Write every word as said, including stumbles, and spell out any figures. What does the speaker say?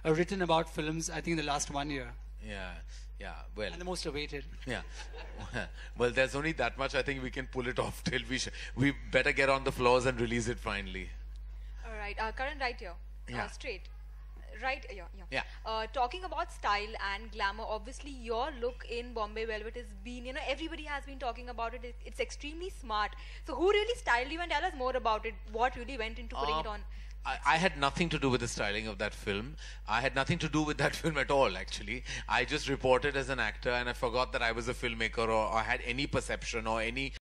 uh, written about films, I think, in the last one year. Yeah, yeah, well. And the most awaited. Yeah. Well, there's only that much. I think we can pull it off till we... Sh we better get on the floors and release it finally. All right. Uh, Karan, right here. Yeah. Uh, straight. Right, yeah, yeah. Yeah. Uh, talking about style and glamour, obviously your look in Bombay Velvet has been, you know, everybody has been talking about it. It's extremely smart. So who really styled you, and tell us more about it? What really went into putting uh, it on? I, I had nothing to do with the styling of that film. I had nothing to do with that film at all, actually. I just reported as an actor, and I forgot that I was a filmmaker, or, or had any perception or any